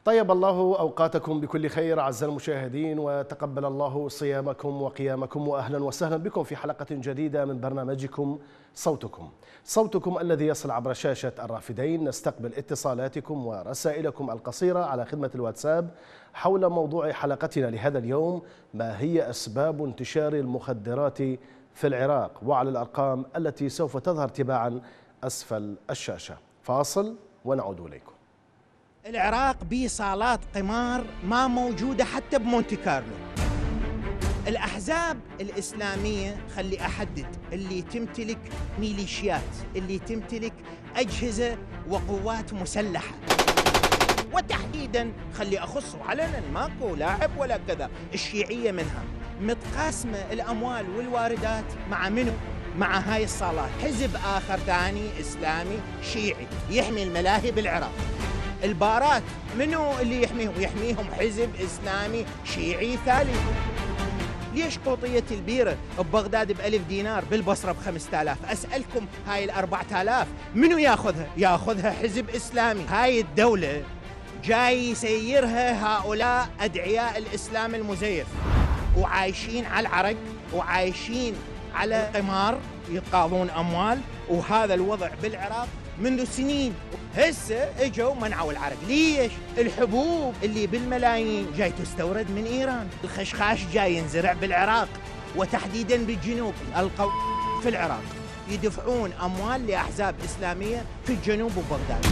طيب الله أوقاتكم بكل خير أعزائي المشاهدين، وتقبل الله صيامكم وقيامكم، وأهلا وسهلا بكم في حلقة جديدة من برنامجكم صوتكم الذي يصل عبر شاشة الرافدين. نستقبل اتصالاتكم ورسائلكم القصيرة على خدمة الواتساب حول موضوع حلقتنا لهذا اليوم: ما هي أسباب انتشار المخدرات في العراق؟ وعلى الأرقام التي سوف تظهر تباعا أسفل الشاشة. فاصل ونعود إليكم. العراق بيه صالات قمار ما موجودة حتى بمونتي كارلو. الأحزاب الإسلامية خلي أحدد اللي تمتلك ميليشيات، اللي تمتلك أجهزة وقوات مسلحة، وتحديدا خلي أخص علنا ماكو لاعب ولا كذا. الشيعية منها متقاسمة الأموال والواردات مع منو؟ مع هاي الصالات. حزب آخر ثاني إسلامي شيعي يحمي الملاهي بالعراق. البارات منو اللي يحميهم حزب إسلامي شيعي ثالث. ليش قوطية البيرة ببغداد ب1000 دينار بالبصرة ب5000؟ أسألكم هاي ال4000 منو ياخذها؟ ياخذها حزب إسلامي. هاي الدولة جاي يسيرها هؤلاء أدعياء الإسلام المزيف، وعايشين على العرق وعايشين على قمار، يتقاضون أموال. وهذا الوضع بالعراق منذ سنين. هسه اجوا منعوا العرق. ليش؟ الحبوب اللي بالملايين جاي تستورد من ايران، الخشخاش جاي ينزرع بالعراق وتحديدا بالجنوب. القوا في العراق يدفعون اموال لاحزاب اسلاميه في الجنوب وبغداد.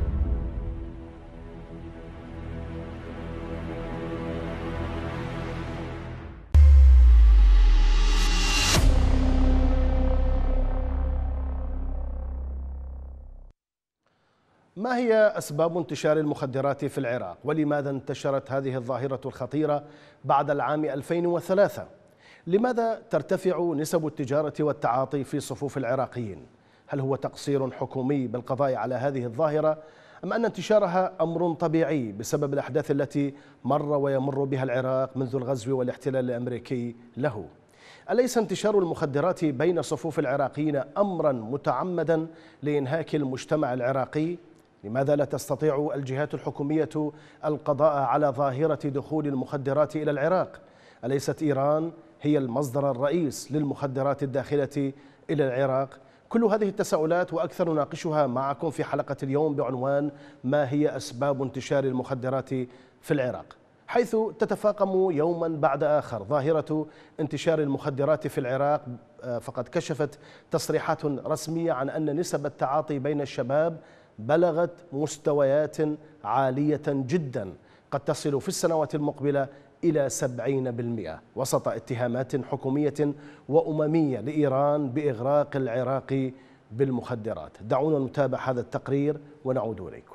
ما هي أسباب انتشار المخدرات في العراق؟ ولماذا انتشرت هذه الظاهرة الخطيرة بعد العام 2003؟ لماذا ترتفع نسب التجارة والتعاطي في صفوف العراقيين؟ هل هو تقصير حكومي بالقضاء على هذه الظاهرة، أم أن انتشارها أمر طبيعي بسبب الأحداث التي مر ويمر بها العراق منذ الغزو والاحتلال الأمريكي له؟ أليس انتشار المخدرات بين صفوف العراقيين أمرا متعمدا لإنهاك المجتمع العراقي؟ لماذا لا تستطيع الجهات الحكومية القضاء على ظاهرة دخول المخدرات إلى العراق؟ أليست إيران هي المصدر الرئيس للمخدرات الداخلة إلى العراق؟ كل هذه التساؤلات وأكثر نناقشها معكم في حلقة اليوم بعنوان: ما هي أسباب انتشار المخدرات في العراق؟ حيث تتفاقم يوما بعد آخر ظاهرة انتشار المخدرات في العراق. فقد كشفت تصريحات رسمية عن أن نسب التعاطي بين الشباب بلغت مستويات عالية جدا، قد تصل في السنوات المقبلة إلى 70%، وسط اتهامات حكومية وأممية لإيران بإغراق العراق بالمخدرات. دعونا نتابع هذا التقرير ونعود إليكم.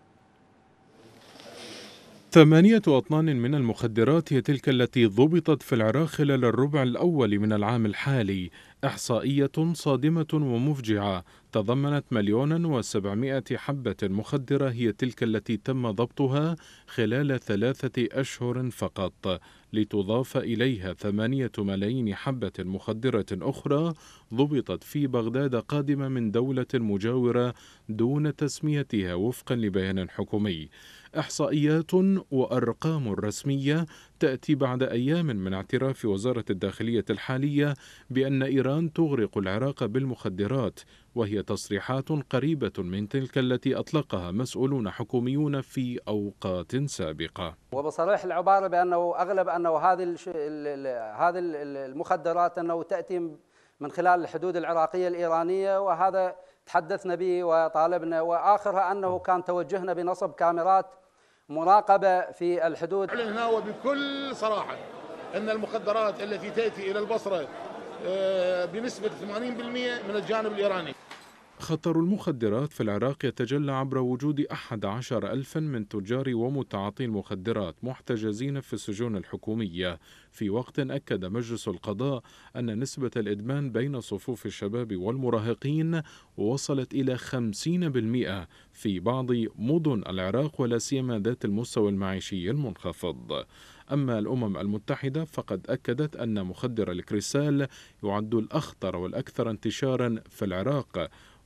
8 أطنان من المخدرات هي تلك التي ضبطت في العراق خلال الربع الأول من العام الحالي. إحصائية صادمة ومفجعة تضمنت 1,700,000 حبة مخدرة هي تلك التي تم ضبطها خلال 3 أشهر فقط، لتضاف إليها 8 ملايين حبة مخدرة أخرى ضبطت في بغداد قادمة من دولة مجاورة دون تسميتها وفقا لبيان حكومي. إحصائيات وأرقام رسمية تأتي بعد أيام من اعتراف وزارة الداخلية الحالية بأن إيران تغرق العراق بالمخدرات، وهي تصريحات قريبة من تلك التي أطلقها مسؤولون حكوميون في أوقات سابقة. وبصريح العبارة بأنه أغلب أنه هذه المخدرات أنه تأتي من خلال الحدود العراقية الإيرانية، وهذا تحدثنا به وطالبنا، وآخرها أنه كان توجهنا بنصب كاميرات مراقبة في الحدود. أعلن وبكل صراحة أن المخدرات التي تأتي إلى البصرة بنسبة 80% من الجانب الإيراني. خطر المخدرات في العراق يتجلى عبر وجود 11,000 من تجار ومتعاطي المخدرات محتجزين في السجون الحكومية، في وقت أكد مجلس القضاء أن نسبة الإدمان بين صفوف الشباب والمراهقين وصلت إلى 50% في بعض مدن العراق، ولا سيما ذات المستوى المعيشي المنخفض. أما الأمم المتحدة فقد أكدت أن مخدر الكريستال يعد الأخطر والأكثر انتشارا في العراق،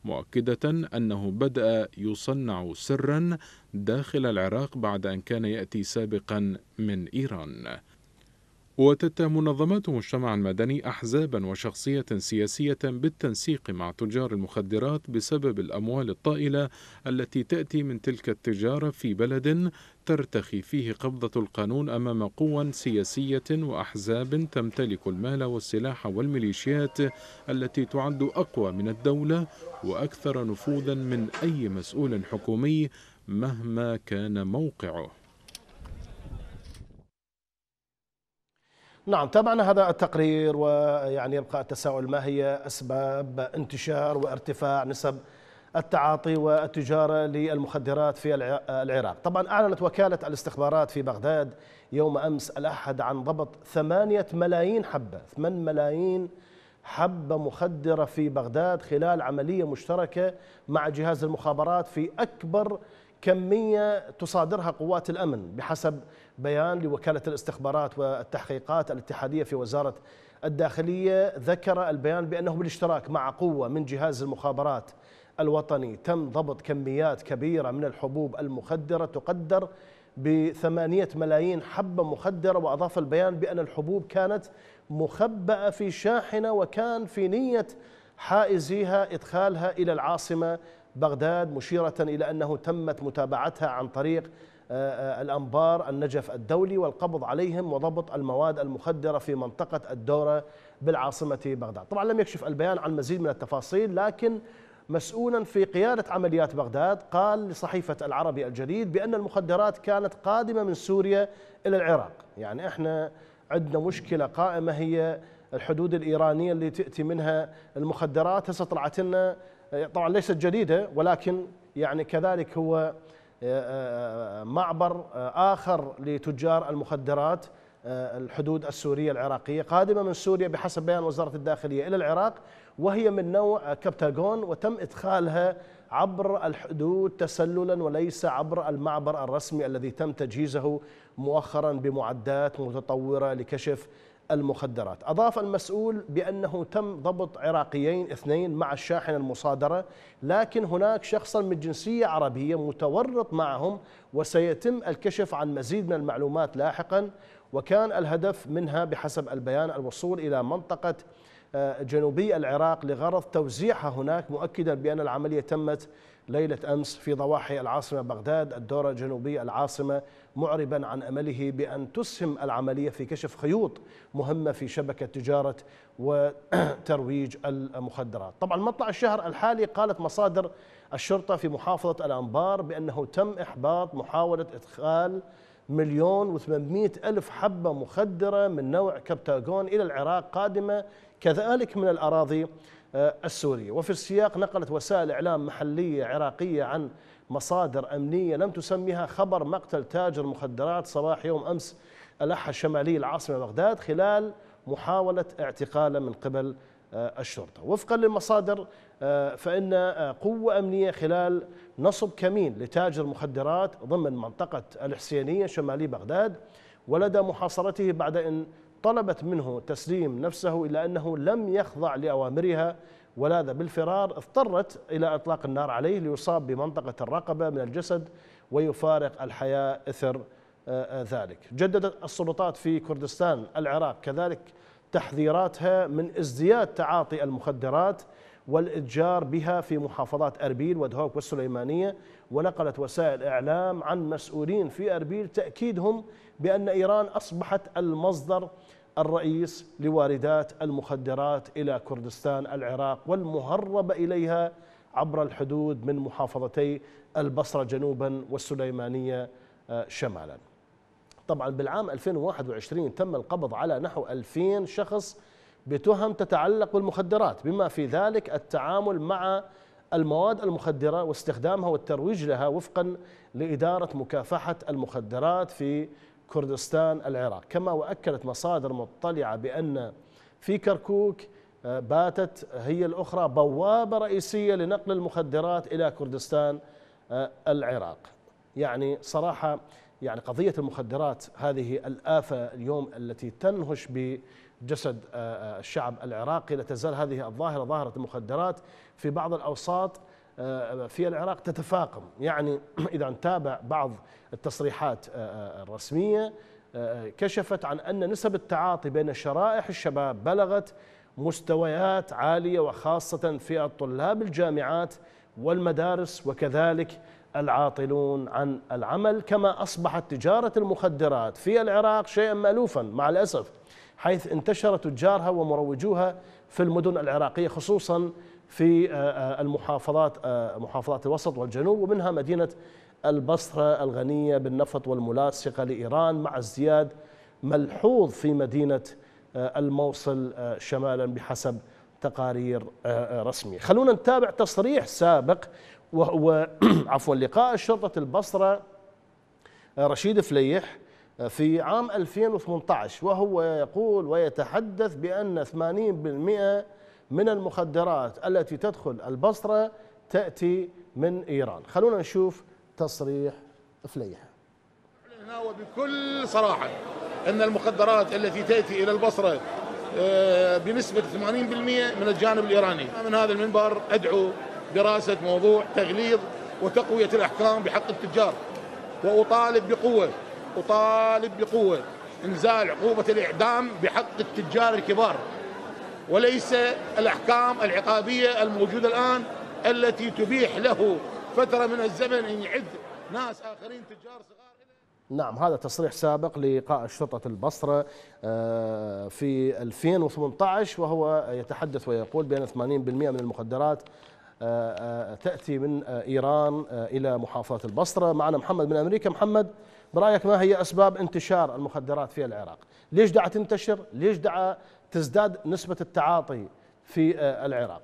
مؤكدة أنه بدأ يصنع سرا داخل العراق بعد أن كان يأتي سابقا من إيران. وتتهم منظمات المجتمع المدني أحزابا وشخصية سياسية بالتنسيق مع تجار المخدرات بسبب الأموال الطائلة التي تأتي من تلك التجارة في بلد ترتخي فيه قبضة القانون أمام قوى سياسية وأحزاب تمتلك المال والسلاح والميليشيات التي تعد أقوى من الدولة وأكثر نفوذا من أي مسؤول حكومي مهما كان موقعه. نعم، تابعنا هذا التقرير، ويعني يبقى التساؤل: ما هي أسباب انتشار وارتفاع نسب التعاطي والتجارة للمخدرات في العراق؟ طبعا أعلنت وكالة الاستخبارات في بغداد يوم أمس الأحد عن ضبط 8 ملايين حبة 8 ملايين حبة مخدرة في بغداد خلال عملية مشتركة مع جهاز المخابرات في أكبر كمية تصادرها قوات الأمن، بحسب بيان لوكالة الاستخبارات والتحقيقات الاتحادية في وزارة الداخلية. ذكر البيان بأنه بالاشتراك مع قوة من جهاز المخابرات الوطني تم ضبط كميات كبيرة من الحبوب المخدرة تقدر ب8 ملايين حبة مخدرة. وأضاف البيان بأن الحبوب كانت مخبأة في شاحنة، وكان في نية حائزيها إدخالها إلى العاصمة بغداد، مشيرة إلى أنه تمت متابعتها عن طريق الأنبار النجف الدولي والقبض عليهم وضبط المواد المخدرة في منطقة الدورة بالعاصمة بغداد. طبعا لم يكشف البيان عن مزيد من التفاصيل، لكن مسؤولا في قيادة عمليات بغداد قال لصحيفة العربي الجديد بأن المخدرات كانت قادمة من سوريا إلى العراق. يعني احنا عندنا مشكلة قائمة هي الحدود الإيرانية اللي تأتي منها المخدرات. هسه طلعت لنا طبعا ليست جديدة، ولكن يعني كذلك هو معبر آخر لتجار المخدرات، الحدود السورية العراقية قادمة من سوريا بحسب بيان وزارة الداخلية إلى العراق، وهي من نوع كبتاغون، وتم إدخالها عبر الحدود تسللا وليس عبر المعبر الرسمي الذي تم تجهيزه مؤخرا بمعدات متطورة لكشف المخدرات. أضاف المسؤول بأنه تم ضبط عراقيين 2 مع الشاحنة المصادرة، لكن هناك شخصا من جنسية عربية متورط معهم، وسيتم الكشف عن مزيد من المعلومات لاحقا. وكان الهدف منها بحسب البيان الوصول إلى منطقة جنوبي العراق لغرض توزيعها هناك، مؤكدا بأن العملية تمت ليلة أمس في ضواحي العاصمة بغداد الدورة جنوبي العاصمة، معربا عن أمله بأن تسهم العملية في كشف خيوط مهمة في شبكة تجارة وترويج المخدرات. طبعا مطلع الشهر الحالي قالت مصادر الشرطة في محافظة الأنبار بأنه تم إحباط محاولة إدخال 1,800,000 حبة مخدرة من نوع كبتاغون إلى العراق قادمة كذلك من الأراضي السورية. وفي السياق نقلت وسائل إعلام محلية عراقية عن مصادر أمنية لم تسميها خبر مقتل تاجر مخدرات صباح يوم أمس الأحد شمالي العاصمة بغداد خلال محاولة اعتقاله من قبل الشرطة. وفقا للمصادر فإن قوة أمنية خلال نصب كمين لتاجر مخدرات ضمن منطقة الحسينية شمالي بغداد، ولدى محاصرته بعد أن طلبت منه تسليم نفسه إلا أنه لم يخضع لأوامرها ولاذ بالفرار، اضطرت إلى إطلاق النار عليه ليصاب بمنطقة الرقبة من الجسد ويفارق الحياة إثر ذلك. جددت السلطات في كردستان العراق كذلك تحذيراتها من ازدياد تعاطي المخدرات والإتجار بها في محافظات أربيل ودهوك والسليمانية. ونقلت وسائل إعلام عن مسؤولين في أربيل تأكيدهم بأن إيران أصبحت المصدر الرئيس لواردات المخدرات إلى كردستان العراق والمهربة إليها عبر الحدود من محافظتي البصرة جنوبا والسليمانية شمالا. طبعا بالعام 2021 تم القبض على نحو 2000 شخص بتهم تتعلق بالمخدرات، بما في ذلك التعامل مع المواد المخدرة واستخدامها والترويج لها، وفقا لإدارة مكافحة المخدرات في كردستان العراق. كما وأكدت مصادر مطلعة بأن في كركوك باتت هي الأخرى بوابة رئيسية لنقل المخدرات إلى كردستان العراق. يعني صراحة يعني قضية المخدرات هذه الآفة اليوم التي تنهش جسد الشعب العراقي. لا تزال هذه الظاهرة، ظاهرة المخدرات في بعض الأوساط في العراق تتفاقم. يعني إذا نتابع بعض التصريحات الرسمية كشفت عن أن نسب التعاطي بين شرائح الشباب بلغت مستويات عالية، وخاصة في الطلاب الجامعات والمدارس وكذلك العاطلون عن العمل. كما أصبحت تجارة المخدرات في العراق شيئا مألوفا مع الأسف، حيث انتشر تجارها ومروجوها في المدن العراقية، خصوصا في محافظات الوسط والجنوب، ومنها مدينة البصرة الغنية بالنفط والملاصقة لإيران، مع ازدياد ملحوظ في مدينة الموصل شمالا بحسب تقارير رسمية. خلونا نتابع تصريح سابق وهو عفوا لقاء شرطة البصرة رشيد فليح في عام 2018، وهو يقول ويتحدث بأن 80% من المخدرات التي تدخل البصرة تأتي من إيران. خلونا نشوف تصريح فليح. وبكل صراحة أن المخدرات التي تأتي إلى البصرة بنسبة 80% من الجانب الإيراني. من هذا المنبر أدعو دراسة موضوع تغليظ وتقوية الأحكام بحق التجار، وأطالب بقوة إنزال عقوبة الإعدام بحق التجار الكبار، وليس الأحكام العقابية الموجودة الآن التي تبيح له فترة من الزمن أن يعد ناس آخرين تجار صغار. نعم، هذا تصريح سابق لقاء شرطة البصرة في 2018، وهو يتحدث ويقول بأن 80% من المخدرات تأتي من إيران إلى محافظة البصرة. معنا محمد من أمريكا. محمد، برأيك ما هي أسباب انتشار المخدرات في العراق؟ ليش دعا تنتشر؟ ليش دعا تزداد نسبة التعاطي في العراق؟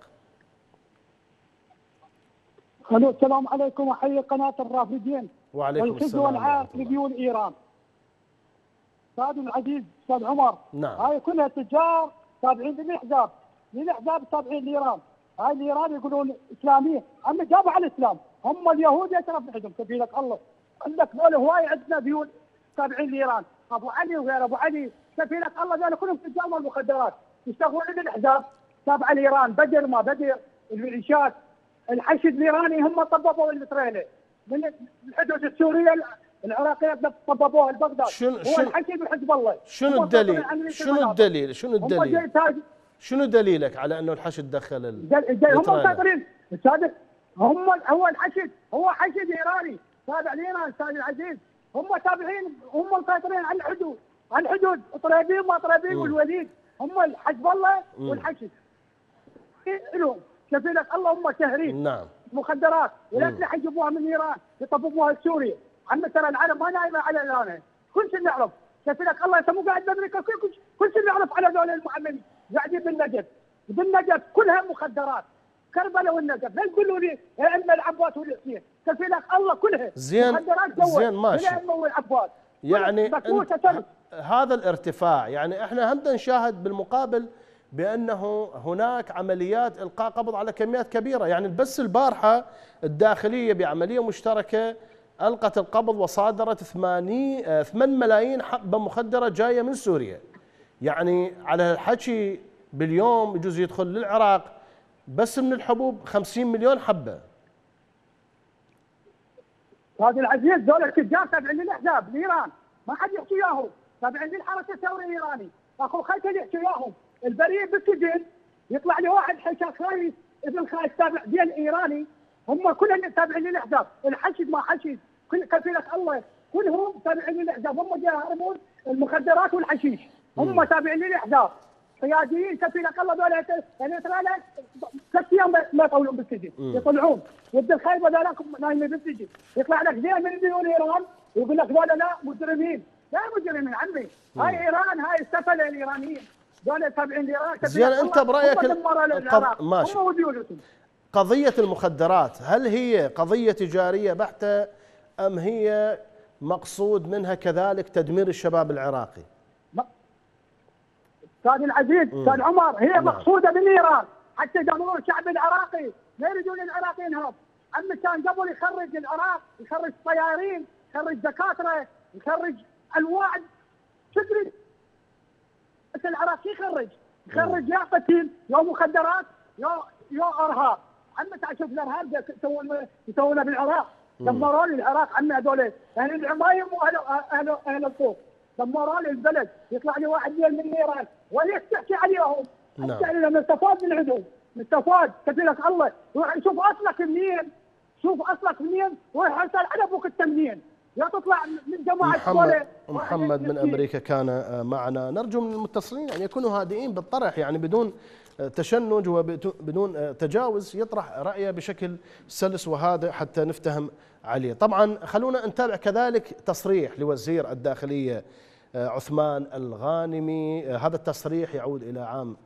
السلام عليكم، وحي قناة الرافدين. وعليكم السلام والعار لديون إيران. أستاذ العزيز أستاذ عمر، نعم، هاي كلها تجار تابعين للأحزاب، تابعين لإيران. هاي الإيران يقولون إسلامية، هم جابوا على الإسلام، هم اليهود يترف بحدهم كفيلك الله. عندك ذولا هواي عندنا ديون تابعين لإيران، أبو علي وغير أبو علي كفيلك الله، ذولا كلهم تجار والمخدرات يشتغلون عند الأحزاب تابعة لإيران. بدر ما بدر، الميليشيات، الحشد الإيراني هم طببوا الإسرائيلي من الحدود السورية العراقية، طببوها لبغداد. هو الحشد وحزب الله. شنو دليلك على انه الحشد دخل هم مسيطرين السادس؟ هو الحشد، هو حشد ايراني تابع لايران استاذ العزيز. هم تابعين، هم مسيطرين على الحدود طرابين وما طرابين والوليد، هم حزب الله والحشد لهم كفيلك الله. هم شهرين نعم مخدرات والاسلحه يجيبوها من ايران يطبقوها لسوريا. عم ترى العالم ما نايمه على ايران، كل شيء نعرف كفيلك الله. انت مو قاعد بامريكا، كل شيء نعرف على ذول المعلمين قاعدين بالنجف كلها مخدرات. كربلاء والنجف، لا تقولوا لي الائمه العباس والحسين، كفيلك الله كلها مخدرات جوا. زين ماشي، الائمه والعباس يعني هذا الارتفاع، يعني احنا هم نشاهد بالمقابل بأنه هناك عمليات إلقاء قبض على كميات كبيرة. يعني بس البارحة الداخلية بعملية مشتركة ألقت القبض وصادرت 8 ملايين حبة مخدرة جاية من سوريا. يعني على الحكي باليوم يجوز يدخل للعراق بس من الحبوب 50 مليون حبة. هذا العزيز ذول التجار تابعين للأحزاب لإيران، ما حد يحكي وياهم، تابعين للحركة الثورية الإيراني. أخو خالتي يحكي وياهم، البريء بالسجن يطلع لي واحد حشا خايس ابن خايس تابع دين ايراني. هم كلهم تابعين للاحزاب، الحشد ما حشد، كفيلك الله كلهم تابعين للاحزاب. هم يهربون المخدرات والحشيش، هم تابعين للاحزاب. قياديين كفيلك الله ذولا يعني ترى له 3 ايام ما يطولون بالسجن، يطلعون ود الخيبه ذولاك نايمين بالسجن. يطلع لك زين من ديون ايران ويقول لك ذولا لا مجرمين. لا مجرمين عمي، هاي ايران، هاي السفله الايرانيين دول تابعين لإيران. زين، انت برايك ماشي، قضيه المخدرات هل هي قضيه تجاريه بحته ام هي مقصود منها كذلك تدمير الشباب العراقي؟ استاذ العزيز استاذ عمر، هي مقصوده من ايران حتى يدمرون الشعب العراقي، لا يريدون العراق ينهض. عم كان قبل يخرج العراق، يخرج طيارين، يخرج دكاتره، يخرج انواع. شكري بس العراق يخرج يا قتيل يا مخدرات يا ارهاب. عم تعال شوف الارهاب يسوونه بالعراق، دمروا لي العراق عمي هذول اهل العمايم واهل الطوف، دمروا لي البلد. يطلع لي واحد من ايران وليش تحكي عليهم؟ انت لما نستفاد من عندهم، نستفاد كفيلك الله. شوف اصلك منين وروح اسال على ابوك انت منين؟ يا تطلع من جماعه محمد من امريكا كان معنا. نرجو من المتصلين ان يكونوا هادئين بالطرح، يعني بدون تشنج وبدون تجاوز، يطرح رأيه بشكل سلس وهادئ حتى نفتهم عليه. طبعا خلونا نتابع كذلك تصريح لوزير الداخلية عثمان الغانمي. هذا التصريح يعود إلى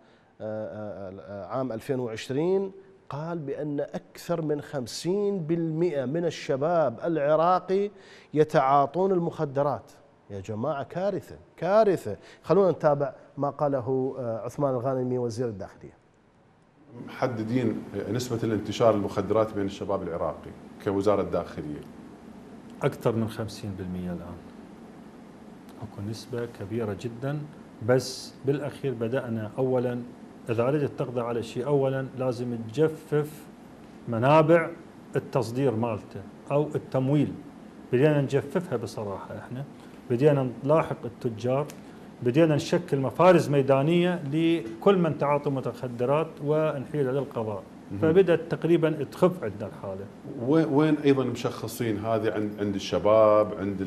عام 2020. قال بأن أكثر من 50% من الشباب العراقي يتعاطون المخدرات. يا جماعة كارثة كارثة. خلونا نتابع ما قاله عثمان الغانمي وزير الداخلية. محددين نسبة الانتشار المخدرات بين الشباب العراقي كوزارة الداخلية أكثر من 50% الآن. أكو نسبة كبيرة جدا، بس بالأخير بدأنا أولا إذا أردت تقضي على شيء أولا لازم تجفف منابع التصدير مالته أو التمويل. بدينا نجففها بصراحة، احنا بدينا نلاحق التجار، بدينا نشكل مفارز ميدانية لكل من تعاطى مخدرات ونحيله للقضاء. فبدأت تقريبا تخف عندنا الحالة. وين أيضا مشخصين هذه عند الشباب، عند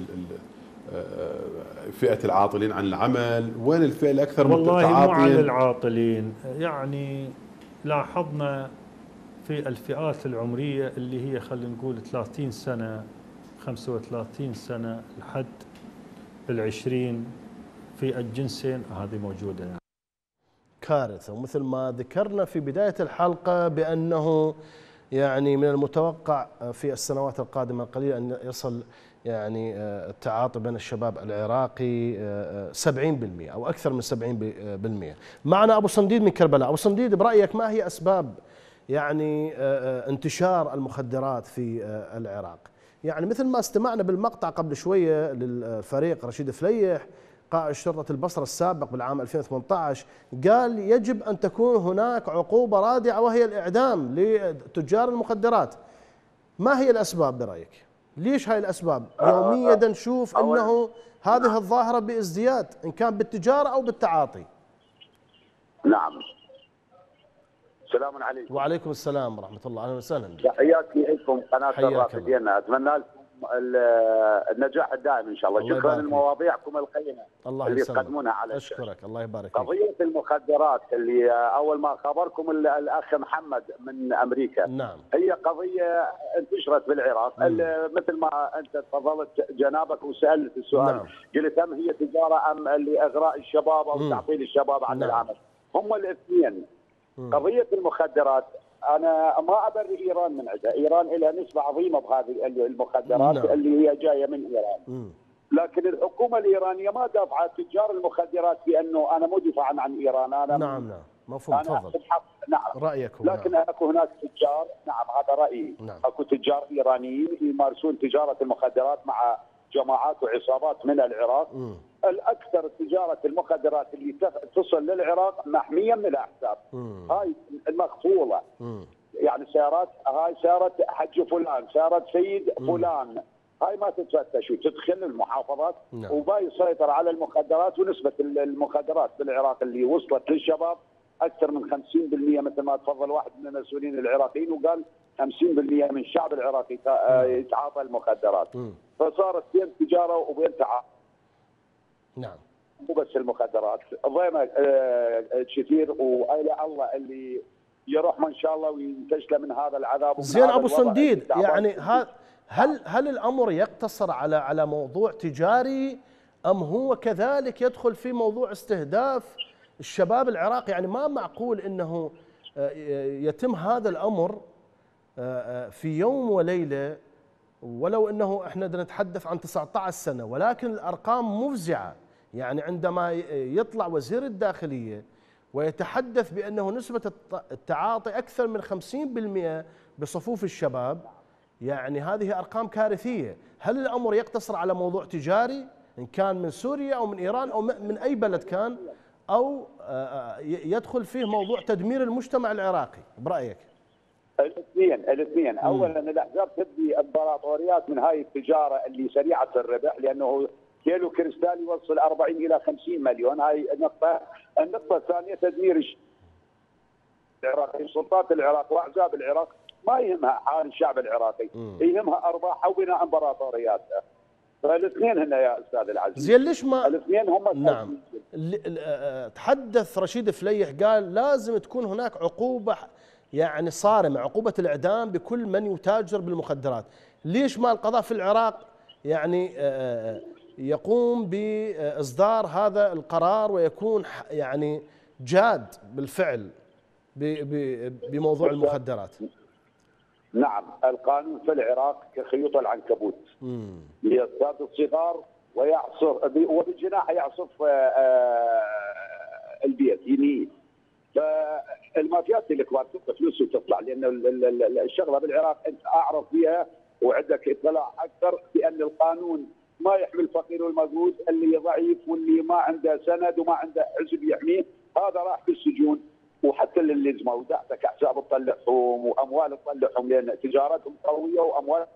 فئة العاطلين عن العمل؟ وين الفئة الأكثر والله مو على العاطلين، يعني لاحظنا في الفئات العمرية اللي هي خلينا نقول 30 سنة 35 سنة لحد ال20 في الجنسين هذه موجودة يعني. كارثة. ومثل ما ذكرنا في بداية الحلقة بأنه يعني من المتوقع في السنوات القادمة القليلة أن يصل يعني التعاطي بين الشباب العراقي 70% أو أكثر من 70%. معنا أبو صنديد من كربلاء. أبو صنديد، برأيك ما هي أسباب يعني انتشار المخدرات في العراق؟ يعني مثل ما استمعنا بالمقطع قبل شوية للفريق رشيد فليح قائد شرطة البصرة السابق بالعام 2018، قال يجب أن تكون هناك عقوبة رادعة وهي الإعدام لتجار المخدرات. ما هي الأسباب برأيك؟ ليش هاي الأسباب؟ يوميا نشوف أنه هذه الظاهرة بازدياد إن كان بالتجارة أو بالتعاطي. نعم. السلام عليكم. وعليكم السلام ورحمة الله. أهلا وسهلا. تحياتي لكم قناة الرافدين، أتمنى لكم النجاح الدائم إن شاء الله. شكرا لمواضيعكم القيمة اللي تقدمونها على أشكرك. الله يبارك فيك. قضية المخدرات اللي أول ما خبركم الأخ محمد من أمريكا، نعم، هي قضية انتشرت بالعراق. مثل ما أنت تفضلت جنابك وسألت السؤال، نعم، قلت أم هي تجارة أم لإغراء الشباب أو تعطيل الشباب عن العمل؟ هم الاثنين. قضية المخدرات أنا ما أبرئ إيران من عندها، إيران لها نسبة عظيمة بهذه المخدرات اللي هي جاية من إيران. لكن الحكومة الإيرانية ما دافعت تجار المخدرات بأنه أنا مو دفاعا عن إيران. أنا نعم مفهوم. تفضل. نعم رأيك. لكن أكو هناك تجار، نعم هذا رأيي، أكو تجار إيرانيين يمارسون تجارة المخدرات مع جماعات وعصابات من العراق. الأكثر تجارة المخدرات اللي تصل للعراق محمية من الأحزاب. هاي المخفولة، يعني سيارات، هاي سيارة حج فلان، سيارة سيد فلان، هاي ما تتفتش وتدخل المحافظات وباي يسيطر على المخدرات. ونسبة المخدرات في العراق اللي وصلت للشباب أكثر من 50%، مثل ما تفضل واحد من المسؤولين العراقيين وقال 50% من الشعب العراقي يتعاطى المخدرات. فصارت بين تجارة وبين تعاطي. نعم. مو بس المخدرات، ضيمة كثير، وإلى الله اللي يروح ما إن شاء الله وينتشله من هذا العذاب. زين أبو صنديد، يعني هل الأمر يقتصر على موضوع تجاري أم هو كذلك يدخل في موضوع استهداف الشباب العراقي؟ يعني ما معقول أنه يتم هذا الأمر في يوم وليلة، ولو أنه إحنا نتحدث عن 19 سنة، ولكن الأرقام مفزعة. يعني عندما يطلع وزير الداخلية ويتحدث بأنه نسبة التعاطي أكثر من 50% بصفوف الشباب، يعني هذه أرقام كارثية. هل الأمر يقتصر على موضوع تجاري إن كان من سوريا أو من إيران أو من أي بلد كان، أو يدخل فيه موضوع تدمير المجتمع العراقي برأيك؟ الاثنين اولا الاحزاب تبدي امبراطوريات من هاي التجاره اللي سريعه الربح، لانه كيلو كريستال يوصل 40 الى 50 مليون. هاي النقطه الثانيه تدمير العراقي. سلطات العراق واحزاب العراق ما يهمها حال الشعب العراقي، يهمها ارباحها وبناء امبراطورياتها. فالاثنين هنا يا استاذ العزيز. زين ليش ما الاثنين هم نعم. تحدث رشيد فليح قال لازم تكون هناك عقوبه يعني صارمه، عقوبه الاعدام بكل من يتاجر بالمخدرات. ليش ما القضاء في العراق يعني يقوم باصدار هذا القرار ويكون يعني جاد بالفعل بموضوع المخدرات؟ نعم، القانون في العراق كخيوط العنكبوت يصطاد الصغار ويعصف وبالجناح يعصف البيت ينهيه. فالمافيات الكبار تبقى فلوس وتطلع، لان الشغله بالعراق انت اعرف فيها وعندك اطلاع اكثر بان القانون ما يحمي الفقير والمجهود، اللي ضعيف واللي ما عنده سند وما عنده حزب يحميه هذا راح في السجون. وحتى اللي لزموا ودعتك حساب تطلعهم واموال تطلعهم، لان تجارتهم قويه واموال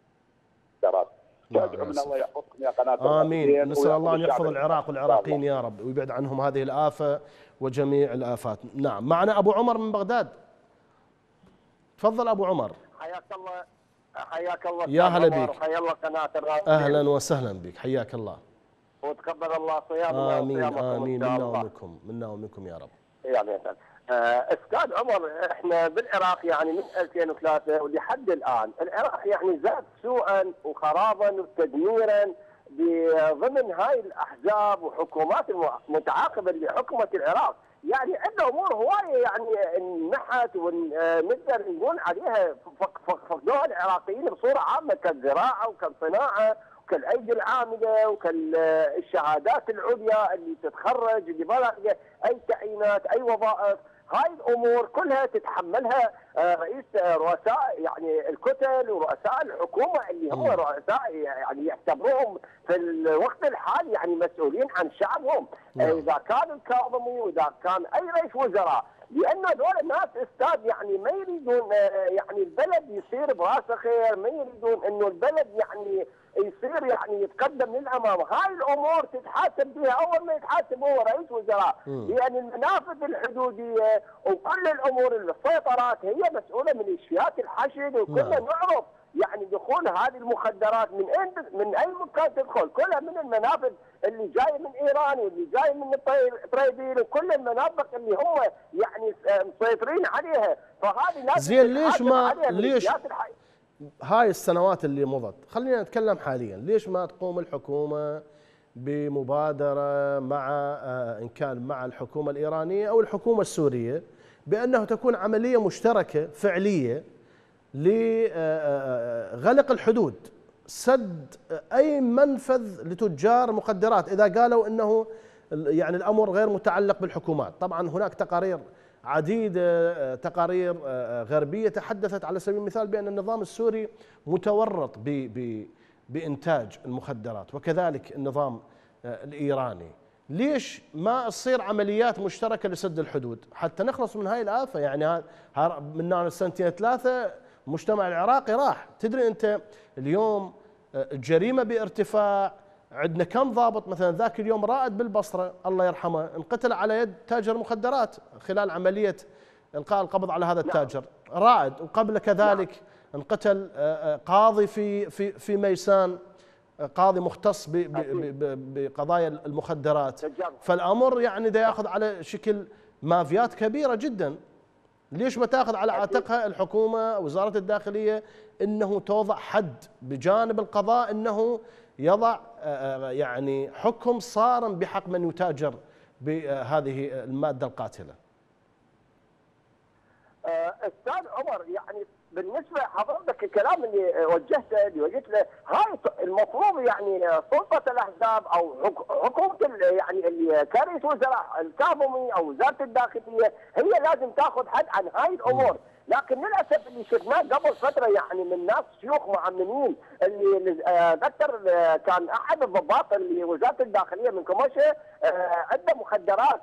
فادعو من الله يحفظكم يا قناه. امين. نسال الله ان يحفظ العراق والعراقيين يا رب ويبعد عنهم هذه الافه وجميع الافات. نعم، معنا ابو عمر من بغداد. تفضل ابو عمر. حياك الله. حياك الله يا هلا بك. وحيا الله قناه الرافدين. اهلا وسهلا بك، حياك الله. وتقبل الله صيامنا. امين امين، منا ومنكم يا رب. يعني استاذ عمر، احنا بالعراق يعني من 2003 ولحد الان العراق يعني زاد سوءا وخرابا وتدميرا ضمن هاي الاحزاب وحكومات المتعاقبه اللي حكمت العراق. يعني عندنا امور هوايه يعني انمحت ونقدر نقول عليها فقدوها العراقيين بصوره عامه، كالزراعه وكالصناعه وكالايدي العامله وكالشهادات العليا اللي تتخرج اللي بلا اي تعيينات اي وظائف. هاي الامور كلها تتحملها رؤساء يعني الكتل ورؤساء الحكومه اللي هم رؤساء يعني يعتبروهم في الوقت الحالي يعني مسؤولين عن شعبهم. اذا كان الكاظمي واذا كان اي رئيس وزراء، لان هذول الناس استاذ يعني ما يريدون يعني البلد يصير براسه خير، ما يريدون انه البلد يعني يصير يعني يتقدم للامام. هاي الامور تتحاسب بها اول ما يتحاسب هو رئيس وزراء، لان المنافذ الحدوديه وكل الامور السيطرات هي مسؤوله من ميليشيات الحشد، وكلنا نعرف يعني دخول هذه المخدرات من اي مكان تدخل، كلها من المنافذ اللي جاي من ايران واللي جاي من طرابلس وكل المناطق اللي هم يعني مسيطرين عليها. فهذه لازم زين ليش هاي السنوات اللي مضت، خلينا نتكلم حاليا، ليش ما تقوم الحكومه بمبادره مع ان كان مع الحكومه الايرانيه او الحكومه السوريه بانه تكون عمليه مشتركه فعليه لغلق الحدود، سد اي منفذ لتجار مخدرات اذا قالوا انه يعني الامر غير متعلق بالحكومات. طبعا هناك تقارير عديده، تقارير غربيه تحدثت على سبيل المثال بان النظام السوري متورط بانتاج المخدرات وكذلك النظام الايراني. ليش ما تصير عمليات مشتركه لسد الحدود حتى نخلص من هاي الافه؟ يعني من سنتين ثلاثه المجتمع العراقي راح. تدري انت اليوم الجريمه بارتفاع، عندنا كم ضابط مثلا ذاك اليوم رائد بالبصره الله يرحمه انقتل على يد تاجر مخدرات خلال عمليه القاء القبض على هذا التاجر رائد، وقبل كذلك انقتل قاضي في ميسان، قاضي مختص بقضايا المخدرات. فالامر يعني ده ياخذ على شكل مافيات كبيره جدا. ليش ما تاخذ على عاتقها الحكومه وزاره الداخليه انه توضع حد بجانب القضاء، انه يضع يعني حكم صارم بحق من يتاجر بهذه الماده القاتله؟ استاذ عمر، يعني بالنسبه حضرتك الكلام اللي وجهته اللي وجهت له، هاي المفروض يعني سلطه الاحزاب او حكومه يعني اللي كرئيس وزراء الكاظمي او وزاره الداخليه هي لازم تاخذ حد عن هاي الامور، لكن للاسف اللي شفناه قبل فتره يعني من ناس شيوخ معممين اللي ذكر كان احد الضباط اللي وزاره الداخليه من كموشه عنده مخدرات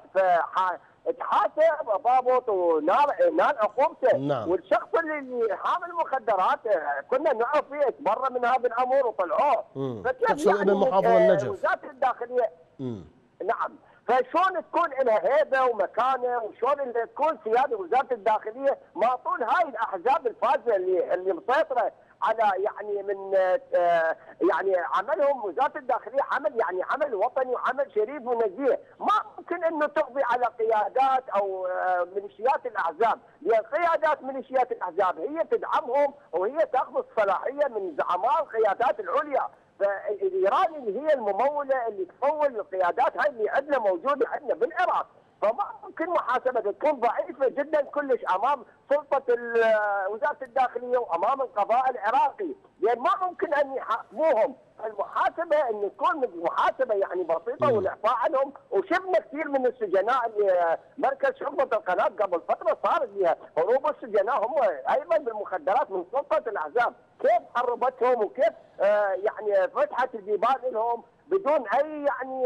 اتحاسب ضابط ونال عقوبته. نعم. والشخص اللي حامل مخدرات كنا نعرف فيه تبرى من هذا الامر وطلعوه. تقصد ابن محافظ النجف. وزاره الداخليه نعم. فشلون تكون لها هيبه ومكانه وشلون تكون سياده وزاره الداخليه مع طول هاي الاحزاب الفاسده اللي مسيطره على يعني من يعني عملهم وزاره الداخليه عمل وطني وعمل شريف ونزيه، ما ممكن انه تقضي على قيادات او ميليشيات الاحزاب، لان قيادات ميليشيات الاحزاب هي تدعمهم وهي تاخذ الصلاحيه من زعماء القيادات العليا. فايران اللي هي المموله اللي تفول القيادات هاي اللي عندنا موجوده عندنا بالعراق، فما ممكن محاسبه تكون ضعيفه جدا كلش امام سلطه وزاره الداخليه وامام القضاء العراقي، لان ما ممكن ان يحاسبوهم. المحاسبه ان تكون محاسبه يعني بسيطه والاعفاء عنهم. وشفنا كثير من السجناء اللي مركز شرطه القناه قبل فتره صارت لها هروب السجناء هم ايضا بالمخدرات من سلطه الاحزاب، كيف حربتهم وكيف يعني فتحت البيبان لهم بدون اي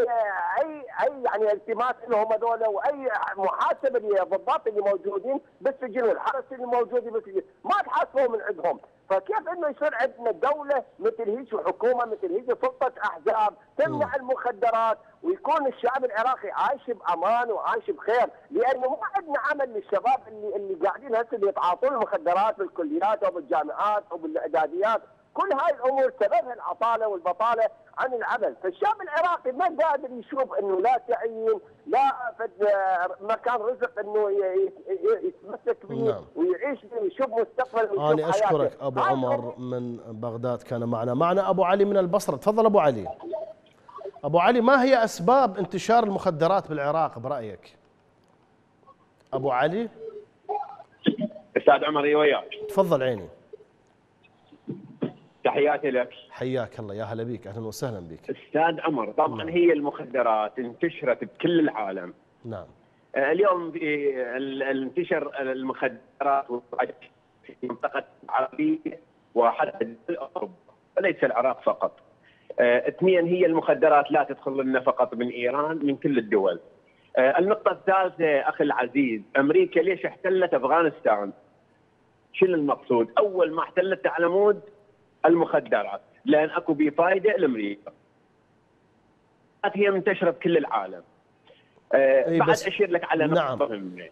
يعني التماس لهم هذول واي محاسبه للضباط اللي موجودين بالسجن والحرس اللي موجودين بالسجن، ما تحاسبوا من عندهم. فكيف انه يصير عندنا دوله مثل هيك وحكومه مثل هيك سلطه احزاب تمنع المخدرات ويكون الشعب العراقي عايش بامان وعايش بخير؟ لانه ما عندنا عمل للشباب اللي قاعدين هسه اللي يتعاطون المخدرات بالكليات او بالجامعات او بالاعداديات. كل هاي الامور سببها العطاله والبطاله عن العمل، فالشعب العراقي ما قادر يشوف انه لا تعيين لا مكان رزق انه يتمسك به ويعيش به ويشوف مستقبل. انا اشكرك ابو عمر من بغداد كان معنا ابو علي من البصره. تفضل ابو علي. ابو علي، ما هي اسباب انتشار المخدرات بالعراق برايك؟ ابو علي. استاذ عمر وياك. تفضل عيني. تحياتي لك. حياك الله، يا هلا بك، اهلا وسهلا بك. استاذ عمر، طبعا هي المخدرات انتشرت بكل العالم. نعم. اليوم انتشر المخدرات في منطقه العربيه وحتى اوروبا وليس العراق فقط. اثنين، هي المخدرات لا تدخل لنا فقط من ايران، من كل الدول. النقطه الثالثه اخي العزيز، امريكا ليش احتلت افغانستان؟ شنو المقصود؟ اول ما احتلت على مود المخدرات، لان اكو بفائده لامريكا. هي منتشره بكل العالم. بعد اشير لك على نقطه مهمه.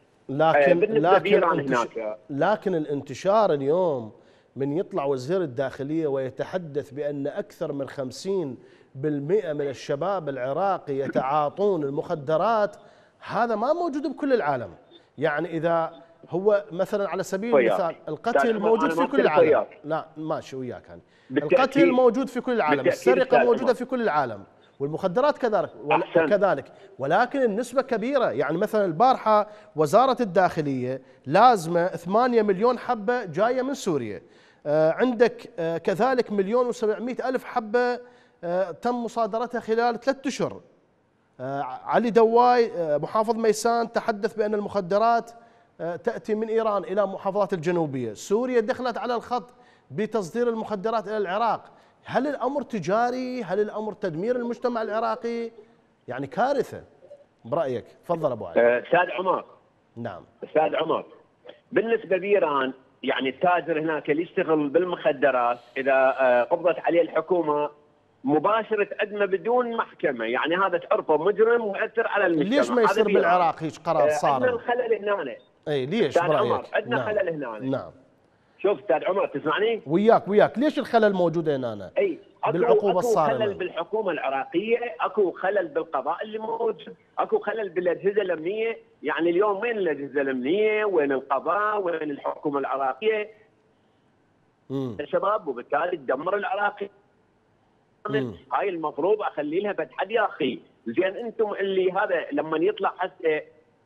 لكن الانتشار اليوم من يطلع وزير الداخليه ويتحدث بان اكثر من 50% من الشباب العراقي يتعاطون المخدرات، هذا ما موجود بكل العالم. يعني اذا هو مثلا على سبيل المثال القتل موجود في كل العالم. لا ماشي وياك يعني. القتل موجود في كل العالم، السرقه موجوده في كل العالم، والمخدرات كذلك، ولكن النسبه كبيره. يعني مثلا البارحه وزاره الداخليه لازمه 8 مليون حبه جايه من سوريا. عندك كذلك 1,700,000 حبه تم مصادرتها خلال 3 أشهر. علي دواي محافظ ميسان تحدث بان المخدرات تأتي من إيران إلى المحافظات الجنوبية. سوريا دخلت على الخط بتصدير المخدرات إلى العراق. هل الأمر تجاري؟ هل الأمر تدمير المجتمع العراقي؟ يعني كارثة برأيك. تفضل أبو علي. أستاذ عمر. نعم. أستاذ عمر، بالنسبة لإيران يعني التاجر هناك اللي يشتغل بالمخدرات إذا قبضت عليه الحكومة مباشرة أدمة بدون محكمة، يعني هذا تعرفه مجرم ويأثر على المجتمع. ليش ما يصير بالعراق هيك قرار صار؟ عندنا الخلل هنا. اي ليش برأيك؟ عندنا خلل هنا. نعم. شوف استاذ عمر، تسمعني؟ وياك، ليش الخلل موجود هنا؟ اي بالعقوبة الصارمة. اكو خلل بالحكومة العراقية، اكو خلل بالقضاء اللي موجود، اكو خلل بالاجهزة الامنية. يعني اليوم وين الاجهزة الامنية؟ وين القضاء؟ وين الحكومة العراقية؟ الشباب، وبالتالي تدمر العراقي. هاي المفروض اخلي لها فتحد يا اخي. زين انتم اللي هذا لما يطلع هسه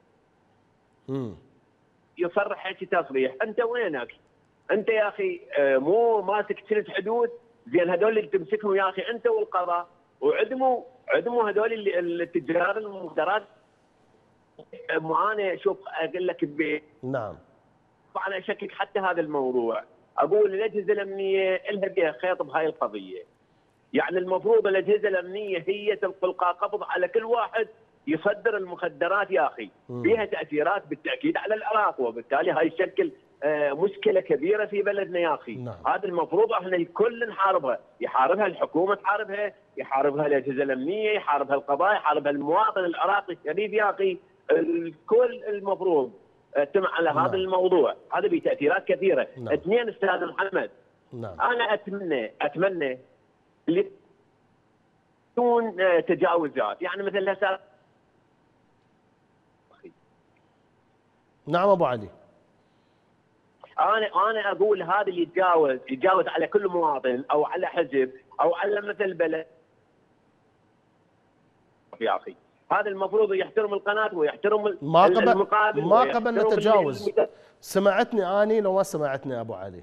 يصرح هيك تصريح، انت وينك؟ انت يا اخي مو ماسك سلة حدود؟ زين هذول اللي تمسكهم يا اخي انت والقضاء، وعدموا هذول التجار المخدرات. معاناه. شوف اقول لك نعم. طبعا اشكك حتى هذا الموضوع، اقول الاجهزه الامنيه لها بها خيط بهاي القضيه. يعني المفروض الاجهزه الامنيه هي تلقى قبض على كل واحد يصدر المخدرات يا اخي، فيها تاثيرات بالتاكيد على العراق، وبالتالي هاي تشكل مشكله كبيره في بلدنا يا اخي. هذا المفروض احنا الكل نحاربها، يحاربها الحكومه، يحاربها الاجهزه الامنيه، يحاربها القضاء، يحاربها المواطن العراقي الشريف يا اخي. الكل المفروض اجتمع على هذا الموضوع، هذا به تاثيرات كثيره. اثنين استاذ محمد، انا اتمنى اللي تكون تجاوزات، يعني مثل هسه. نعم ابو علي. انا اقول هذا اللي يتجاوز على كل مواطن او على حزب او على مثل بلد يا اخي، هذا المفروض يحترم القناه ويحترم المقابل، ما قبل نتجاوز. سمعتني اني لو ما سمعتني ابو علي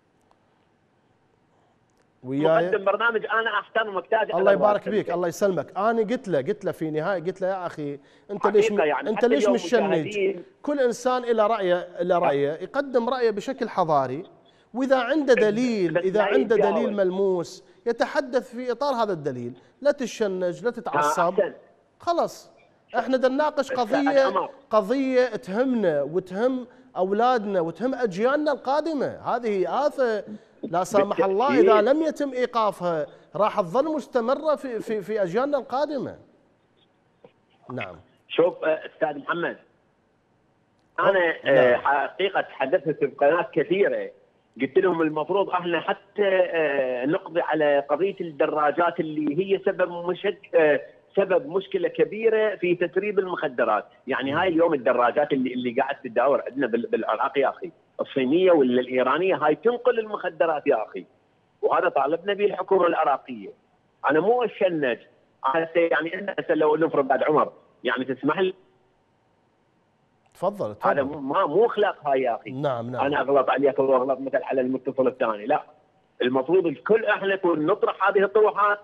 وياي مقدم برنامج، انا احترمك تاج. الله يبارك فيك، الله يسلمك. انا قلت له في نهايه، قلت له يا اخي انت ليش مشنج؟ كل انسان له رايه يقدم رايه بشكل حضاري، واذا عنده دليل ملموس يتحدث في اطار هذا الدليل، لا تشنج لا تتعصب. خلاص احنا بدنا نناقش قضيه تهمنا وتهم اولادنا وتهم اجيالنا القادمه. هذه آفة لا سامح الله اذا لم يتم ايقافها راح تظل مستمره في اجيالنا القادمه. نعم. شوف استاذ محمد، انا حقيقه تحدثت في قنوات كثيره، قلت لهم المفروض احنا حتى نقضي على قضيه الدراجات اللي هي سبب مشكله كبيره في تسريب المخدرات. يعني هاي اليوم الدراجات اللي قاعد تداور عندنا بالعراق يا اخي، الصينيه ولا الايرانيه، هاي تنقل المخدرات يا اخي، وهذا طالبنا به الحكومه العراقيه. انا مو اشنج، يعني انت لو نفرض بعد عمر، يعني تسمح لي. تفضل. هذا مو اخلاق هاي يا اخي. نعم. انا اغلط عليك واغلط مثل على المتصل الثاني، لا، المفروض الكل احنا نطرح هذه الطروحات.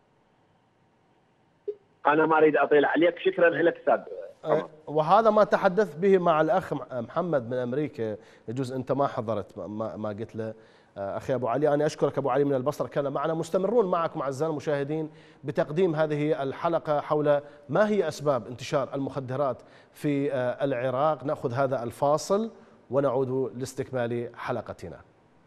انا ما اريد اطيل عليك، شكرا لك استاذ. وهذا ما تحدثت به مع الاخ محمد من امريكا، يجوز انت ما حضرت ما قلت له. اخي ابو علي، انا اشكرك ابو علي من البصره، كان معنا. مستمرون معكم اعزائنا المشاهدين بتقديم هذه الحلقه حول ما هي اسباب انتشار المخدرات في العراق. ناخذ هذا الفاصل ونعود لاستكمال حلقتنا.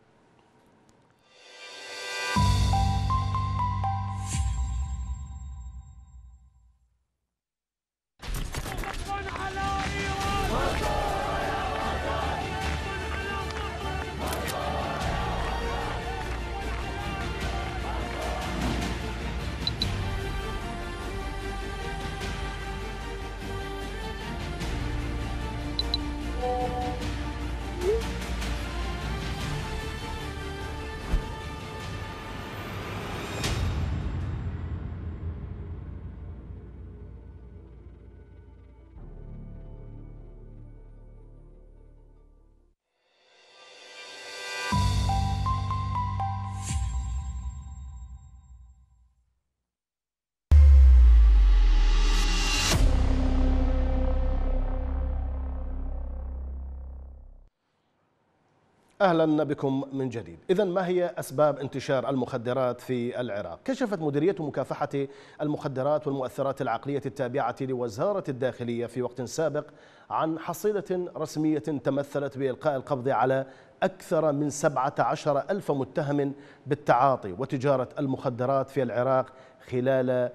أهلا بكم من جديد. إذن ما هي أسباب انتشار المخدرات في العراق؟ كشفت مديرية مكافحة المخدرات والمؤثرات العقلية التابعة لوزارة الداخلية في وقت سابق عن حصيلة رسمية تمثلت بإلقاء القبض على أكثر من 17,000 متهم بالتعاطي وتجارة المخدرات في العراق خلال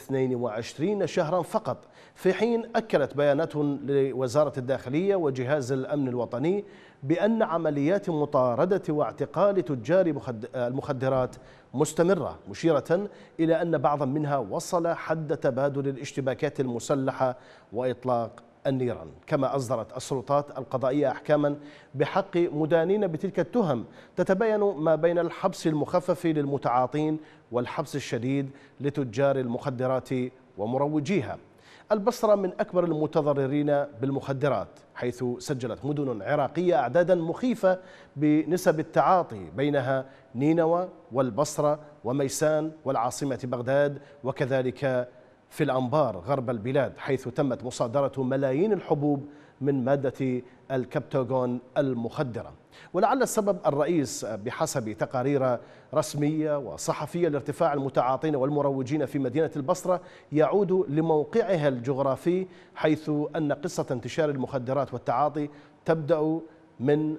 22 شهرا فقط، في حين أكدت بيانات لوزارة الداخلية وجهاز الأمن الوطني بأن عمليات مطاردة واعتقال تجار المخدرات مستمرة، مشيرة إلى أن بعضا منها وصل حد تبادل الاشتباكات المسلحة وإطلاق النيران. كما أصدرت السلطات القضائية أحكاما بحق مدانين بتلك التهم تتبين ما بين الحبس المخفف للمتعاطين والحبس الشديد لتجار المخدرات ومروجيها. البصرة من أكبر المتضررين بالمخدرات، حيث سجلت مدن عراقية أعدادا مخيفة بنسب التعاطي، بينها نينوى والبصرة وميسان والعاصمة بغداد، وكذلك في الأنبار غرب البلاد، حيث تمت مصادرة ملايين الحبوب من مادة الكبتاغون المخدرة. ولعل السبب الرئيس بحسب تقارير رسمية وصحفية لارتفاع المتعاطين والمروجين في مدينة البصرة يعود لموقعها الجغرافي، حيث أن قصة انتشار المخدرات والتعاطي تبدأ من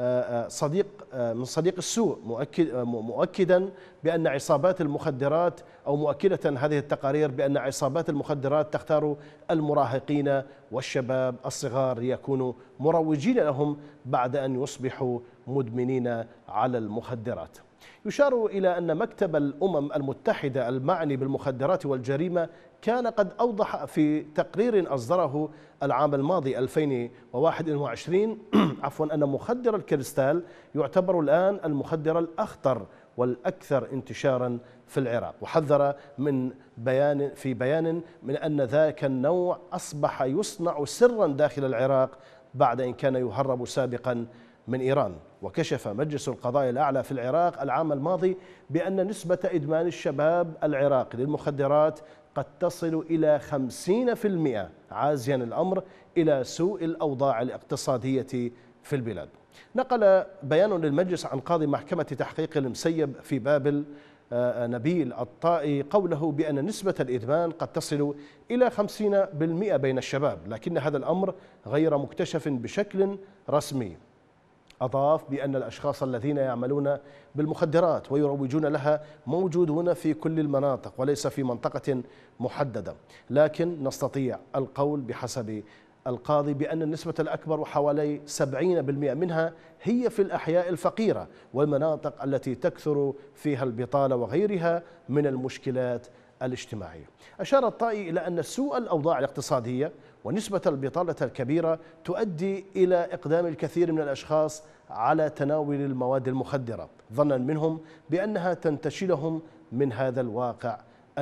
صديق السوء، مؤكدا بأن عصابات المخدرات أو مؤكدة هذه التقارير بأن عصابات المخدرات تختار المراهقين والشباب الصغار ليكونوا مروجين لهم بعد أن يصبحوا مدمنين على المخدرات. يشار إلى أن مكتب الأمم المتحدة المعني بالمخدرات والجريمة كان قد أوضح في تقرير أصدره العام الماضي 2021 أن مخدر الكريستال يعتبر الآن المخدر الأخطر والأكثر انتشارا في العراق، وحذر من بيان من أن ذاك النوع أصبح يصنع سرا داخل العراق بعد أن كان يهرب سابقا من إيران. وكشف مجلس القضاء الأعلى في العراق العام الماضي بأن نسبة إدمان الشباب العراقي للمخدرات قد تصل إلى 50%، عازيا الأمر إلى سوء الأوضاع الاقتصادية في البلاد. نقل بيان للمجلس عن قاضي محكمة تحقيق المسيب في بابل نبيل الطائي قوله بأن نسبة الإدمان قد تصل إلى 50% بين الشباب، لكن هذا الأمر غير مكتشف بشكل رسمي. أضاف بأن الأشخاص الذين يعملون بالمخدرات ويروجون لها موجودون في كل المناطق وليس في منطقة محددة، لكن نستطيع القول بحسب القاضي بأن النسبة الأكبر حوالي 70% منها هي في الأحياء الفقيرة والمناطق التي تكثر فيها البطالة وغيرها من المشكلات الاجتماعية. أشار الطائي إلى أن سوء الأوضاع الاقتصادية ونسبة البطالة الكبيرة تؤدي إلى إقدام الكثير من الأشخاص على تناول المواد المخدرة ظنا منهم بأنها تنتشلهم من هذا الواقع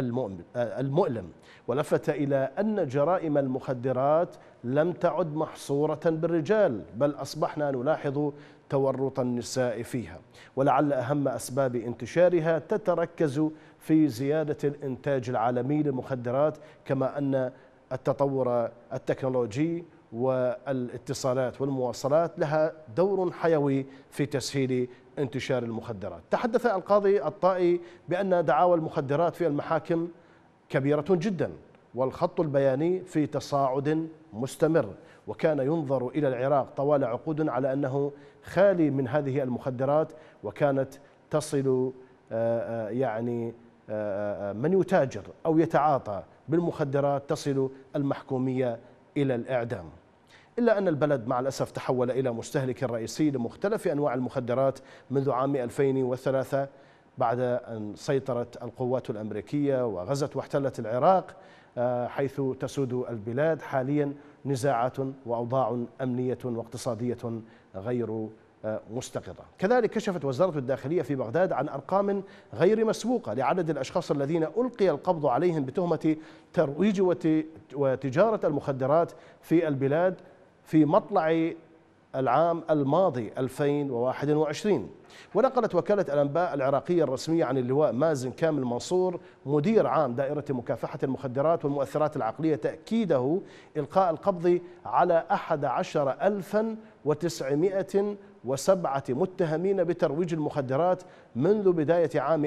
المؤلم. ولفت إلى أن جرائم المخدرات لم تعد محصورة بالرجال، بل أصبحنا نلاحظ تورط النساء فيها، ولعل أهم أسباب انتشارها تتركز في زيادة الإنتاج العالمي للمخدرات، كما أن التطور التكنولوجي والاتصالات والمواصلات لها دور حيوي في تسهيل انتشار المخدرات. تحدث القاضي الطائي بأن دعاوى المخدرات في المحاكم كبيرة جدا والخط البياني في تصاعد مستمر، وكان ينظر إلى العراق طوال عقود على أنه خالي من هذه المخدرات، وكانت تصل من يتاجر أو يتعاطى بالمخدرات تصل المحكومية إلى الإعدام. إلا أن البلد مع الأسف تحول إلى مستهلك رئيسي لمختلف أنواع المخدرات منذ عام 2003 بعد أن سيطرت القوات الأمريكية وغزت واحتلت العراق، حيث تسود البلاد حاليا نزاعات وأوضاع أمنية واقتصادية غير مستقرة. كذلك كشفت وزارة الداخلية في بغداد عن أرقام غير مسبوقة لعدد الأشخاص الذين ألقي القبض عليهم بتهمة ترويج وتجارة المخدرات في البلاد في مطلع العام الماضي 2021. ونقلت وكالة الأنباء العراقية الرسمية عن اللواء مازن كامل منصور مدير عام دائرة مكافحة المخدرات والمؤثرات العقلية تأكيده إلقاء القبض على 11,907 متهمين بترويج المخدرات منذ بداية عام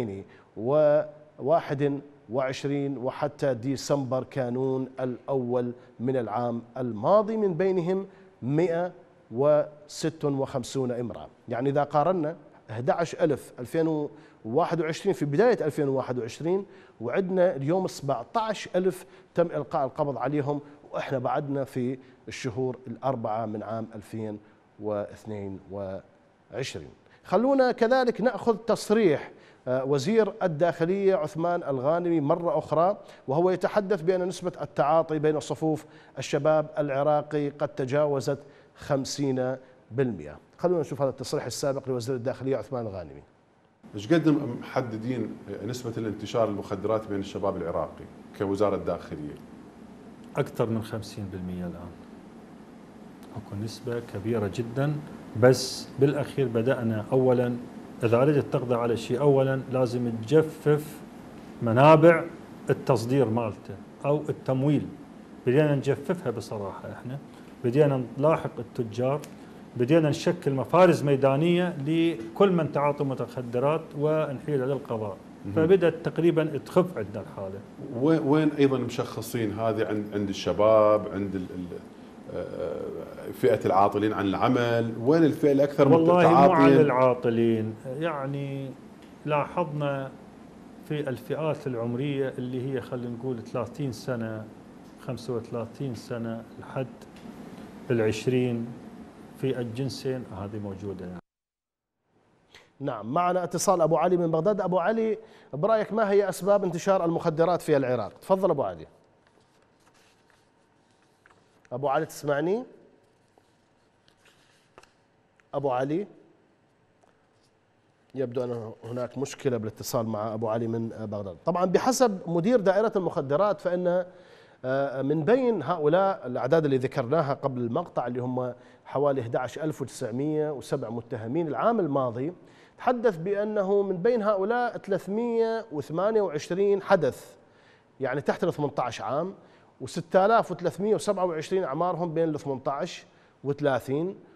2021 وحتى ديسمبر كانون الأول من العام الماضي، من بينهم 156 امرأة. يعني إذا قارنا 11,000 2021 في بداية 2021 وعندنا اليوم 17,000 تم إلقاء القبض عليهم، وإحنا بعدنا في الشهور الأربعة من عام 2022. خلونا كذلك نأخذ تصريح وزير الداخلية عثمان الغانمي مرة أخرى، وهو يتحدث بأن نسبة التعاطي بين صفوف الشباب العراقي قد تجاوزت 50%. خلونا نشوف هذا التصريح السابق لوزير الداخلية عثمان الغانمي. ايش قد محددين نسبة الانتشار المخدرات بين الشباب العراقي كوزارة الداخلية؟ أكثر من 50% الآن. اكو نسبة كبيرة جدا، بس بالأخير بدأنا أولا إذا أردت تقضي على شيء أولا لازم تجفف منابع التصدير مالته أو التمويل، بدينا نجففها بصراحة إحنا، بدينا نلاحق التجار، بدينا نشكل مفارز ميدانية لكل من تعاطى مخدرات ونحيل على القضاء. فبدأت تقريبا تخف عندنا الحالة. وين أيضا مشخصين هذه عند الشباب، عند فئة العاطلين عن العمل؟ وين الفئة الأكثر متعاطية؟ والله مو على العاطلين، يعني لاحظنا في الفئات العمرية اللي هي خلينا نقول 30 سنة 35 سنة لحد ال20 في الجنسين هذه موجودة يعني. نعم، معنا اتصال أبو علي من بغداد. أبو علي، برأيك ما هي أسباب انتشار المخدرات في العراق؟ تفضل أبو علي. أبو علي تسمعني؟ أبو علي، يبدو أن هناك مشكلة بالاتصال مع أبو علي من بغداد. طبعا بحسب مدير دائرة المخدرات فإن من بين هؤلاء الأعداد اللي ذكرناها قبل المقطع اللي هم حوالي 11,907 متهمين العام الماضي، تحدث بأنه من بين هؤلاء 328 حدث يعني تحت ال 18 عام، و6327 أعمارهم بين ال 18 و30،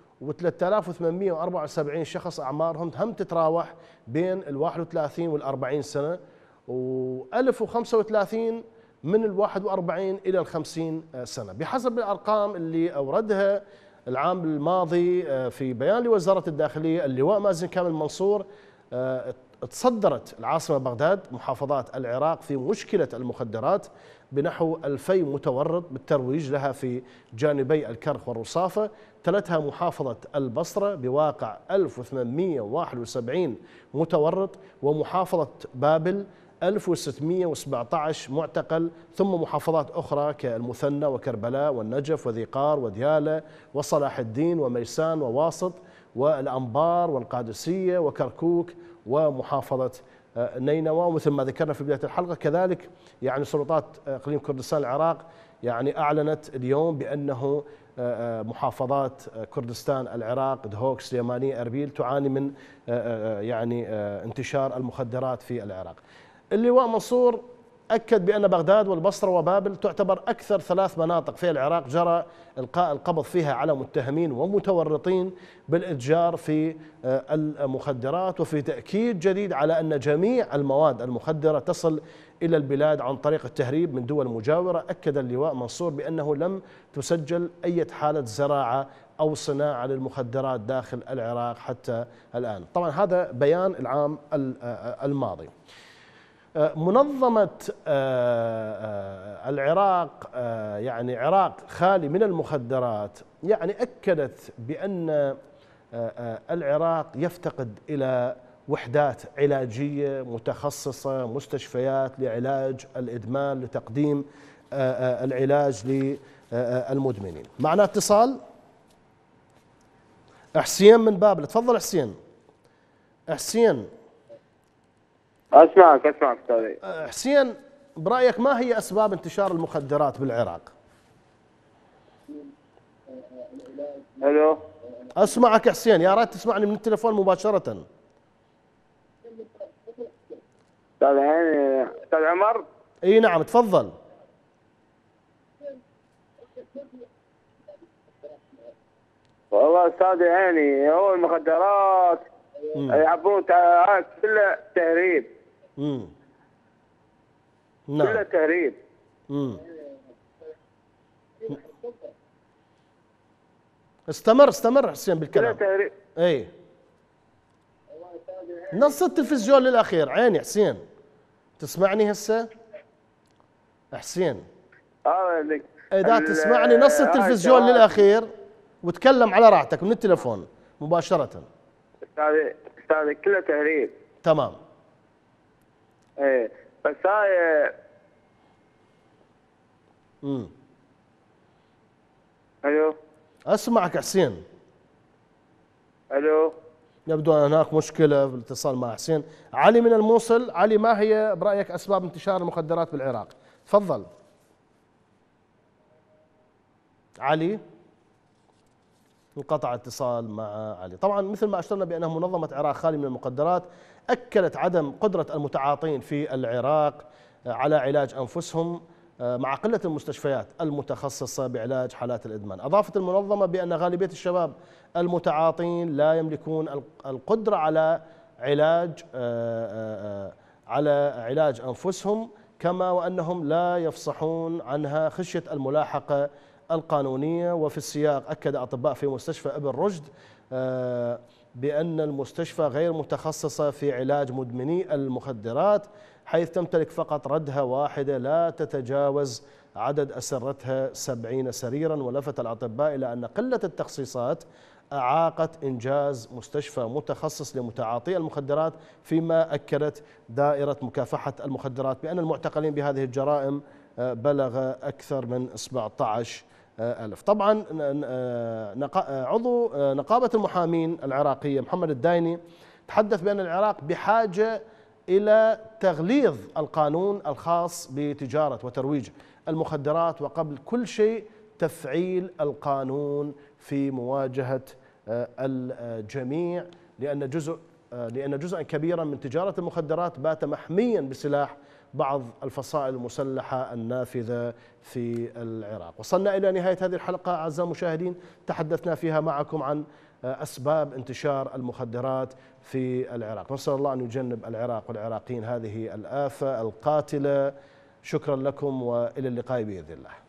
و3874 شخص أعمارهم هم تتراوح بين ال 31 وال 40 سنة، و1035 من ال 41 إلى ال 50 سنة بحسب الأرقام اللي أوردها العام الماضي في بيان لوزارة الداخلية. اللواء مازن كامل منصور تصدرت العاصمة بغداد محافظات العراق في مشكلة المخدرات بنحو 2000 متورط بالترويج لها في جانبي الكرخ والرصافة، تلتها محافظة البصرة بواقع 1871 متورط، ومحافظة بابل 1617 معتقل، ثم محافظات أخرى كالمثنى وكربلاء والنجف وذي قار وديالى وصلاح الدين وميسان وواسط والأنبار والقادسية وكركوك ومحافظة نينوى. ومثل ما ذكرنا في بداية الحلقة كذلك يعني سلطات إقليم كردستان العراق يعني أعلنت اليوم بأنه محافظات كردستان العراق دهوك سليمانية أربيل تعاني من يعني انتشار المخدرات في العراق. اللواء منصور أكد بأن بغداد والبصرة وبابل تعتبر أكثر 3 مناطق في العراق جرى إلقاء القبض فيها على متهمين ومتورطين بالإتجار في المخدرات، وفي تأكيد جديد على أن جميع المواد المخدرة تصل إلى البلاد عن طريق التهريب من دول مجاورة. أكد اللواء منصور بأنه لم تسجل أي حالة زراعة أو صناعة للمخدرات داخل العراق حتى الآن. طبعا هذا بيان العام الماضي. منظمة العراق يعني عراق خالي من المخدرات يعني أكدت بأن العراق يفتقد إلى وحدات علاجية متخصصة، مستشفيات لعلاج الإدمان لتقديم العلاج للمدمنين. معنا اتصال حسين من بابل. تفضل حسين. حسين اسمعك استاذي. حسين، برأيك ما هي أسباب انتشار المخدرات بالعراق؟ الو أسمعك حسين، يا ريت تسمعني من التليفون مباشرة. استاذ هاني، استاذ عمر. اي نعم تفضل. والله استاذ هاني، هو المخدرات يعبون كله تهريب. نعم كله تهريب. استمر حسين بالكلام. كله تهريب. اي نص التلفزيون للاخير. عيني حسين، تسمعني هسه حسين؟ اذا تسمعني نص التلفزيون للاخير وتكلم على راحتك من التليفون مباشرة. استاذ كله تهريب. تمام. ايه بس هاي الو اسمعك حسين. الو يبدو ان هناك مشكلة في الاتصال مع حسين. علي من الموصل. علي، ما هي برأيك اسباب انتشار المخدرات بالعراق؟ تفضل علي. انقطع اتصال مع علي. طبعا مثل ما اشرنا بأنه منظمة عراق خالي من المخدرات أكدت عدم قدرة المتعاطين في العراق على علاج أنفسهم مع قلة المستشفيات المتخصصة بعلاج حالات الإدمان. أضافت المنظمة بأن غالبية الشباب المتعاطين لا يملكون القدرة على علاج أنفسهم، كما وأنهم لا يفصحون عنها خشية الملاحقة القانونية. وفي السياق أكد أطباء في مستشفى ابن رشد بأن المستشفى غير متخصصة في علاج مدمني المخدرات، حيث تمتلك فقط ردهة واحدة لا تتجاوز عدد أسرتها 70 سريرا. ولفت الأطباء إلى أن قلة التخصيصات أعاقت إنجاز مستشفى متخصص لمتعاطي المخدرات، فيما أكدت دائرة مكافحة المخدرات بأن المعتقلين بهذه الجرائم بلغ أكثر من 17,000. طبعا عضو نقابة المحامين العراقية محمد الدايني تحدث بأن العراق بحاجة إلى تغليظ القانون الخاص بتجارة وترويج المخدرات، وقبل كل شيء تفعيل القانون في مواجهة الجميع، لأن جزءا كبيرا من تجارة المخدرات بات محميا بسلاح بعض الفصائل المسلحة النافذة في العراق. وصلنا إلى نهاية هذه الحلقة أعزائي المشاهدين، تحدثنا فيها معكم عن أسباب انتشار المخدرات في العراق. نسأل الله أن يجنب العراق والعراقيين هذه الآفة القاتلة. شكرا لكم وإلى اللقاء بإذن الله.